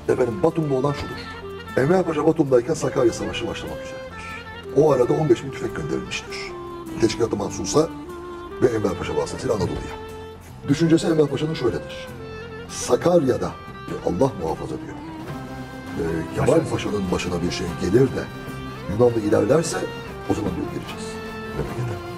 Efendim Batum'da olan şudur. Enver Paşa Batum'dayken Sakarya Savaşı başlamak üzeredir. O arada 15.000 tüfek gönderilmiştir. Teşkilat-ı Mahsus'a ve Enver Paşa vasıtasıyla Anadolu'ya. Düşüncesi Enver Paşa'nın şöyledir. Sakarya'da Allah muhafaza diyor. Kemal Paşa'nın başına bir şey gelir de Yunanlı ilerlerse o zaman diyor gireceğiz memlekete.